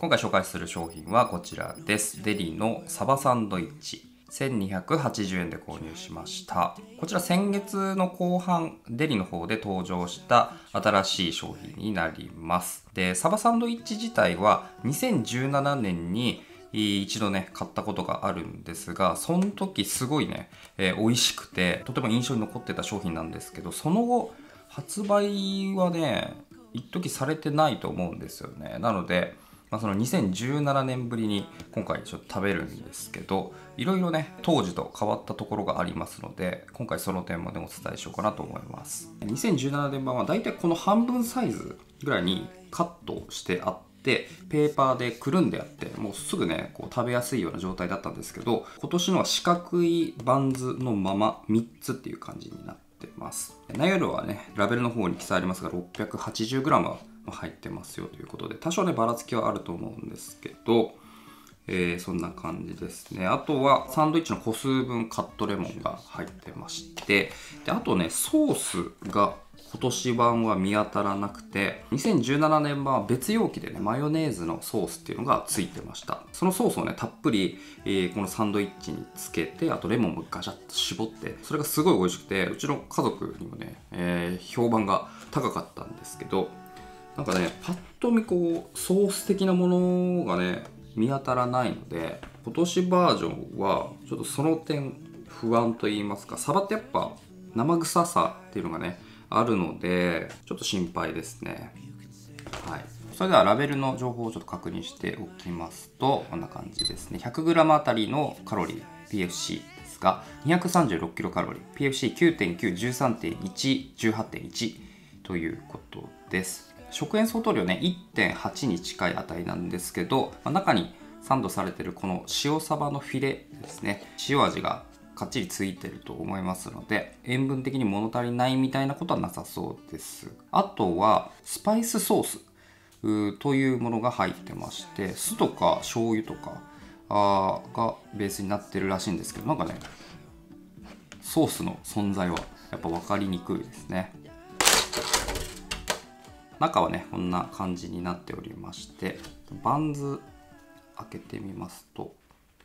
今回紹介する商品はこちらです。デリのサバサンドイッチ。1280円で購入しました。こちら先月の後半、デリの方で登場した新しい商品になります。で、サバサンドイッチ自体は2017年に一度ね、買ったことがあるんですが、その時すごいね、美味しくて、とても印象に残ってた商品なんですけど、その後、発売はね、一時されてないと思うんですよね。なので、その2017年ぶりに今回ちょっと食べるんですけど、いろいろね、当時と変わったところがありますので、今回その点もね、お伝えしようかなと思います。2017年版はだいたいこの半分サイズぐらいにカットしてあって、ペーパーでくるんであって、もうすぐね、こう食べやすいような状態だったんですけど、今年のは四角いバンズのまま3つっていう感じになってます。内容量はね、ラベルの方に記載ありますが、680g は入ってますよということで、多少ねばらつきはあると思うんですけど、そんな感じですね。あとはサンドイッチの個数分カットレモンが入ってまして、であとねソースが今年版は見当たらなくて、2017年版は別容器でねマヨネーズのソースっていうのがついてました。そのソースをねたっぷり、このサンドイッチにつけて、あとレモンもガシャッと絞って、それがすごい美味しくて、うちの家族にもね、評判が高かったんですけど、なんかね、パッと見こう、ソース的なものがね、見当たらないので、今年バージョンは、ちょっとその点不安と言いますか、サバってやっぱ生臭さっていうのがね、あるので、ちょっと心配ですね。はい。それではラベルの情報をちょっと確認しておきますと、こんな感じですね。100g あたりのカロリー、PFC ですが、236kcal、PFC9.9、13.1、18.1ということです。食塩相当量ね 1.8 に近い値なんですけど、中にサンドされてるこの塩サバのフィレですね、塩味がかっちりついてると思いますので、塩分的に物足りないみたいなことはなさそうです。あとはスパイスソースというものが入ってまして、酢とか醤油とかがベースになってるらしいんですけど、なんかねソースの存在はやっぱ分かりにくいですね。中はねこんな感じになっておりまして、バンズ開けてみますと、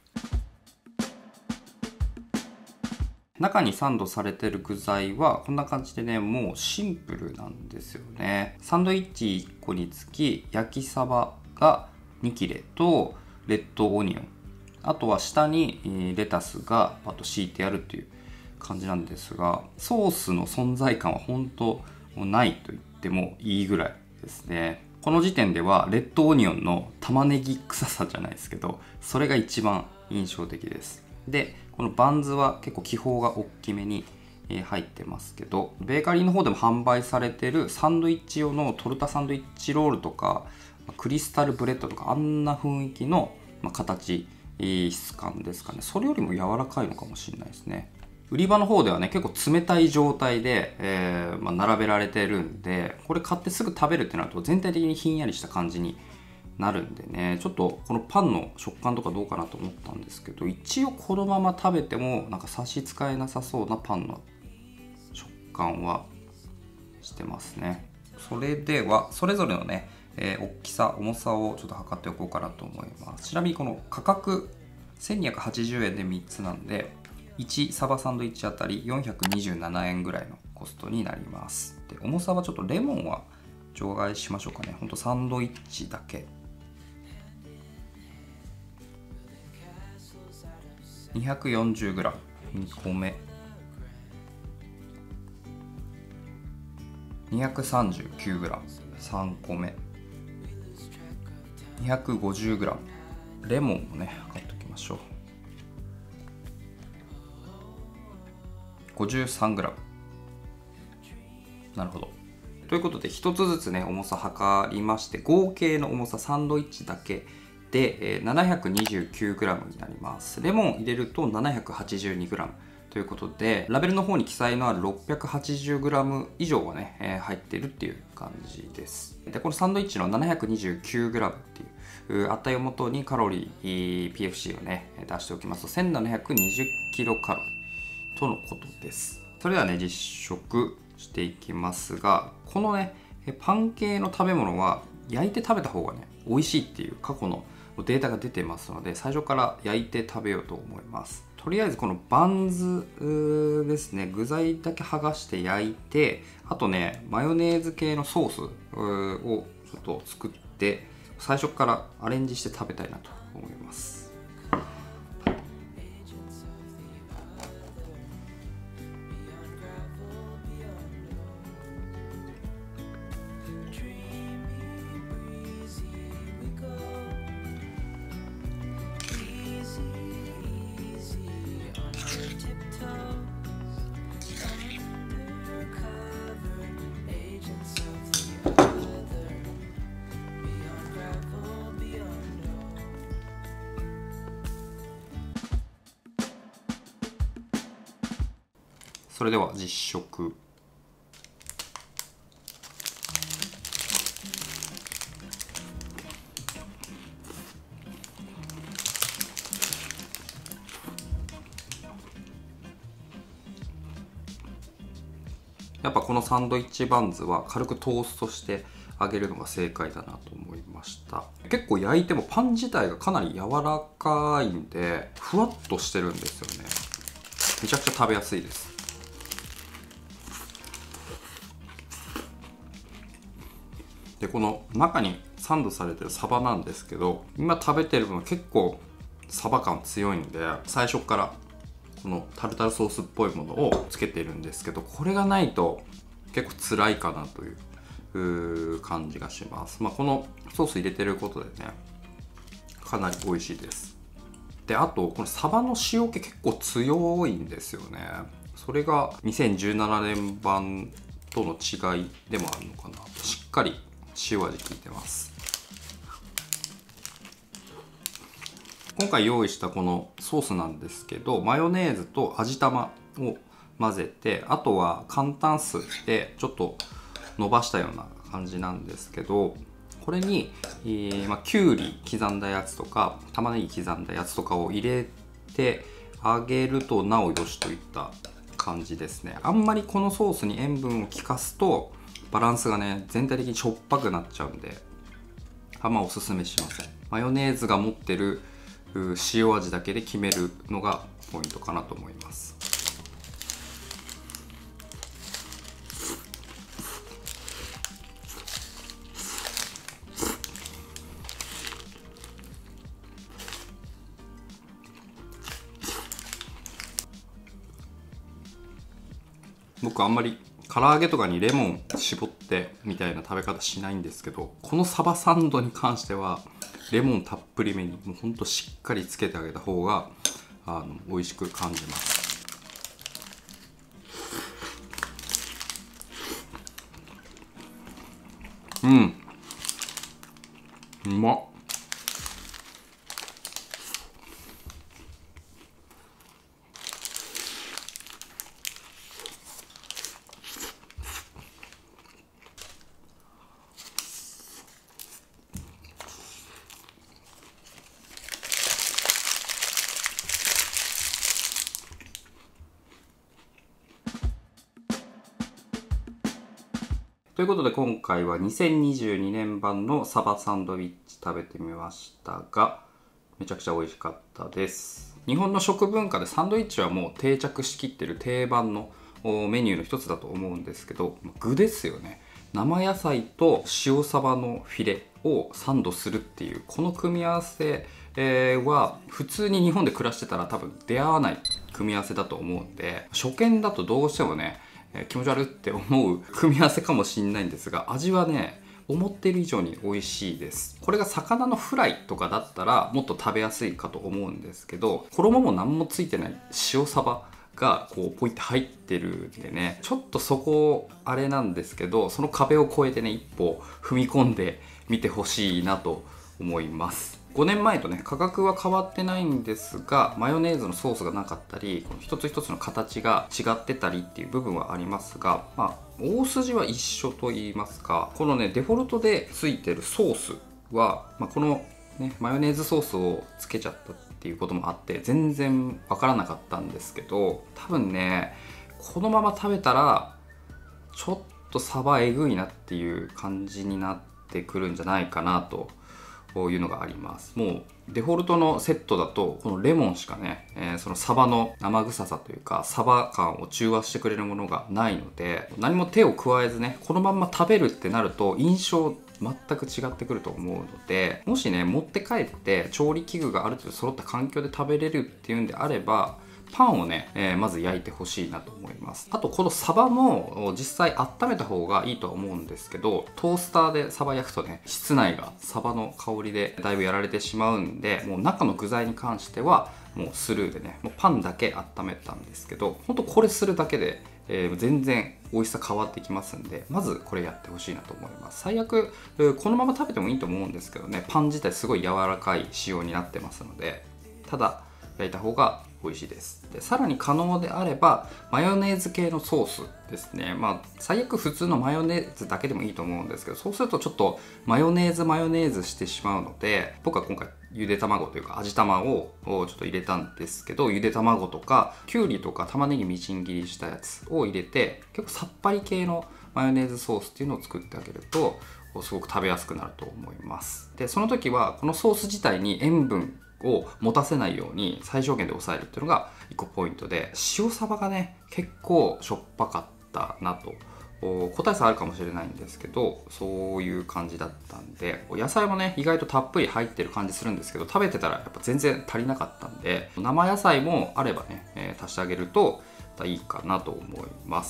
中にサンドされてる具材はこんな感じでね、もうシンプルなんですよね。サンドイッチ1個につき焼きサバが2切れとレッドオニオン、あとは下にレタスがあと敷いてあるっていう感じなんですが、ソースの存在感は本当ないと言ってもいいぐらいですね。この時点ではレッドオニオンの玉ねぎ臭さじゃないですけど、それが一番印象的です。でこのバンズは結構気泡が大きめに入ってますけど、ベーカリーの方でも販売されてるサンドイッチ用のトルタサンドイッチロールとかクリスタルブレッドとか、あんな雰囲気の形質感ですかね。それよりも柔らかいのかもしれないですね。売り場の方ではね結構冷たい状態で、並べられてるんで、これ買ってすぐ食べるってなると全体的にひんやりした感じになるんでね、ちょっとこのパンの食感とかどうかなと思ったんですけど、一応このまま食べてもなんか差し支えなさそうなパンの食感はしてますね。それではそれぞれのね、大きさ重さをちょっと測っておこうかなと思います。ちなみにこの価格1280円で3つなんで、1サバサンドイッチあたり427円ぐらいのコストになります。で重さはちょっとレモンは除外しましょうかね。ほんとサンドイッチだけ 240g、 2個目 239g、 3個目 250g、 レモンもね測っておきましょう。53g。 なるほど。ということで1つずつね重さ測りまして、合計の重さサンドイッチだけで 729g になります。レモン入れると 782g ということで、ラベルの方に記載のある 680g 以上はね、入っているっていう感じです。でこのサンドイッチの 729g っていう値をもとにカロリー PFC をね出しておきますと 1720kcalとのことです。それではね実食していきますが、このねパン系の食べ物は焼いて食べた方がね美味しいっていう過去のデータが出てますので、最初から焼いて食べようと思います。とりあえずこのバンズですね、具材だけ剥がして焼いて、あとねマヨネーズ系のソースをちょっと作って最初からアレンジして食べたいなと思います。それでは実食。やっぱこのサンドイッチバンズは軽くトーストして揚げるのが正解だなと思いました。結構焼いてもパン自体がかなり柔らかいんでふわっとしてるんですよね。めちゃくちゃ食べやすいです。でこの中にサンドされてるサバなんですけど、今食べてるの結構サバ感強いんで、最初からこのタルタルソースっぽいものをつけてるんですけど、これがないと結構辛いかなという感じがします。このソース入れてることでねかなり美味しいです。であとこのサバの塩気結構強いんですよね。それが2017年版との違いでもあるのかな。しっかり塩味効いてます。今回用意したこのソースなんですけど、マヨネーズと味玉を混ぜて、あとは簡単酢でちょっと伸ばしたような感じなんですけど、これに、きゅうり刻んだやつとか玉ねぎ刻んだやつとかを入れて揚げるとなおよしといった感じですね。あんまりこのソースに塩分を効かすとバランスがね全体的にしょっぱくなっちゃうんであんまおすすめしません。マヨネーズが持ってる塩味だけで決めるのがポイントかなと思います。僕あんまり唐揚げとかにレモン絞ってみたいな食べ方しないんですけど、このサバサンドに関してはレモンたっぷりめにもうほんとしっかりつけてあげた方が美味しく感じます。うまっ。ということで今回は2022年版のサバサンドイッチ食べてみましたが、めちゃくちゃ美味しかったです。日本の食文化でサンドイッチはもう定着しきってる定番のメニューの一つだと思うんですけど、具ですよね。生野菜と塩サバのフィレをサンドするっていうこの組み合わせは普通に日本で暮らしてたら多分出会わない組み合わせだと思うんで、初見だとどうしてもね気持ち悪って思う組み合わせかもしれないんですが、味はね思っている以上に美味しいです。これが魚のフライとかだったらもっと食べやすいかと思うんですけど、衣も何もついてない塩サバがこうポイって入ってるんでね、ちょっとそこあれなんですけど、その壁を越えてね一歩踏み込んでみてほしいなと思います。5年前とね価格は変わってないんですが、マヨネーズのソースがなかったりこの一つ一つの形が違ってたりっていう部分はありますが、大筋は一緒と言いますか、このねデフォルトでついてるソースは、このねマヨネーズソースをつけちゃったっていうこともあって全然わからなかったんですけど、多分ねこのまま食べたらちょっとサバえぐいなっていう感じになっってくるんじゃないかなというのがあります。もうデフォルトのセットだとこのレモンしかね、そのサバの生臭さというかサバ感を中和してくれるものがないので、何も手を加えずねこのまんま食べるってなると印象全く違ってくると思うので、もしね持って帰って調理器具がある程度揃った環境で食べれるっていうんであれば、パンをね、まず焼いてほしいなと思います。あとこのサバも実際温めた方がいいとは思うんですけど、トースターでサバ焼くとね室内がサバの香りでだいぶやられてしまうんで、もう中の具材に関してはもうスルーでね、もうパンだけ温めたんですけど、ほんとこれするだけで全然美味しさ変わってきますんで、まずこれやってほしいなと思います。最悪このまま食べてもいいと思うんですけどね、パン自体すごい柔らかい仕様になってますので、ただ焼いた方が美味しいです。でさらに可能であればマヨネーズ系のソースですね。最悪普通のマヨネーズだけでもいいと思うんですけど、そうするとちょっとマヨネーズしてしまうので、僕は今回ゆで卵というか味玉をちょっと入れたんですけど、ゆで卵とかきゅうりとか玉ねぎみじん切りしたやつを入れて、結構さっぱり系のマヨネーズソースっていうのを作ってあげるとすごく食べやすくなると思います。でその時はこのソース自体に塩分を持たせないように最小限で抑えるっていうのが1個ポイントで、塩サバがね結構しょっぱかったなと、個体差あるかもしれないんですけど、そういう感じだったんで、野菜もね意外とたっぷり入ってる感じするんですけど、食べてたらやっぱ全然足りなかったんで、生野菜もあればね、足してあげるといいかなと思います。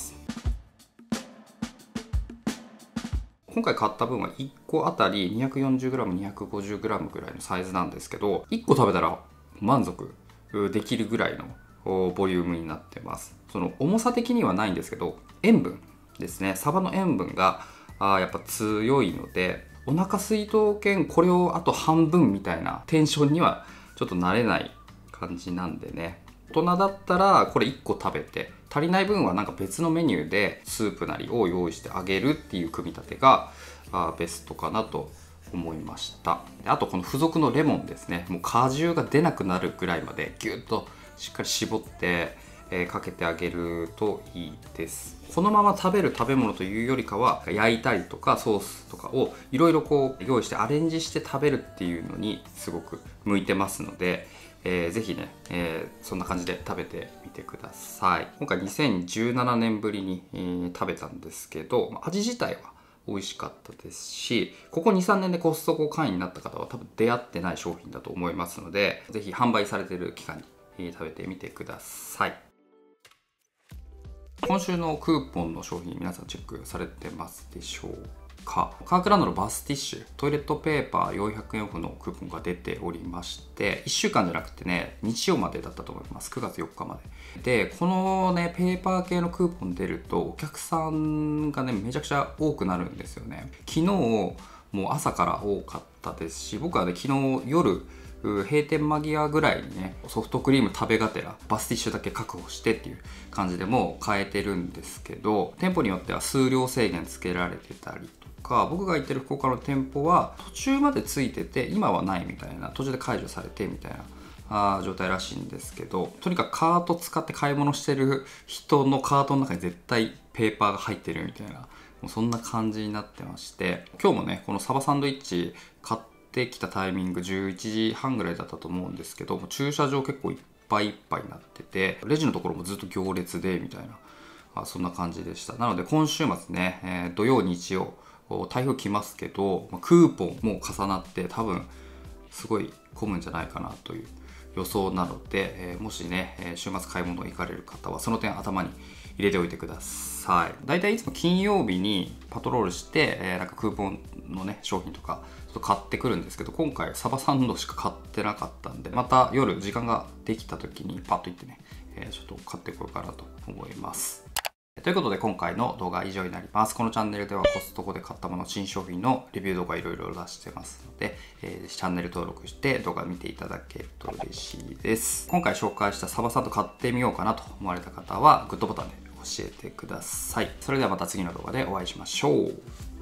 今回買った分は1個あたり 240g、250g ぐらいのサイズなんですけど、1個食べたら満足できるぐらいのボリュームになってます。その重さ的にはないんですけど、塩分ですね、サバの塩分がやっぱ強いので、お腹空いとけんこれをあと半分みたいなテンションにはちょっと慣れない感じなんでね、大人だったらこれ1個食べて、足りない分はなんか別のメニューでスープなりを用意してあげるっていう組み立てがベストかなと思いました。あとこの付属のレモンですね、もう果汁が出なくなるぐらいまでギュッとしっかり絞ってかけてあげるといいです。このまま食べる食べ物というよりかは、焼いたりとかソースとかをいろいろこう用意してアレンジして食べるっていうのにすごく向いてますので、ぜひね、そんな感じで食べてみてください。今回2017年ぶりに、食べたんですけど、味自体は美味しかったですし、ここ 2,3 年でコストコ会員になった方は多分出会ってない商品だと思いますので、ぜひ販売されている期間に、食べてみてください。今週のクーポンの商品、皆さんチェックされてますでしょうか。カークランドのバスティッシュトイレットペーパー400円オフのクーポンが出ておりまして、1週間じゃなくてね日曜までだったと思います。9月4日までで、このねペーパー系のクーポン出るとお客さんがねめちゃくちゃ多くなるんですよね。昨日もう朝から多かったですし、僕はね昨日夜閉店間際ぐらいにねソフトクリーム食べがてらバスティッシュだけ確保してっていう感じでもう買えてるんですけど、店舗によっては数量制限つけられてたりとか、僕が行ってる福岡の店舗は途中までついてて今はないみたいな、途中で解除されてみたいな状態らしいんですけど、とにかくカート使って買い物してる人のカートの中に絶対ペーパーが入ってるみたいな、もうそんな感じになってまして、今日もねこのサバサンドイッチ買ってきたタイミング11時半ぐらいだったと思うんですけど、もう駐車場結構いっぱいいっぱいになってて、レジのところもずっと行列でみたいな、そんな感じでした。なので今週末ね、土曜日曜台風来ますけど、クーポンも重なって多分すごい混むんじゃないかなという予想なので、もしね週末買い物行かれる方はその点頭に入れておいてください。だいたいいつも金曜日にパトロールして、なんかクーポンのね商品とかちょっと買ってくるんですけど、今回サバサンドしか買ってなかったんで、また夜時間ができた時にパッと行ってね、ちょっと買ってこようかなと思います。ということで今回の動画は以上になります。このチャンネルではコストコで買ったもの、新商品のレビュー動画いろいろ出してますので、チャンネル登録して動画見ていただけると嬉しいです。今回紹介したサバサンド買ってみようかなと思われた方はグッドボタンで教えてください。それではまた次の動画でお会いしましょう。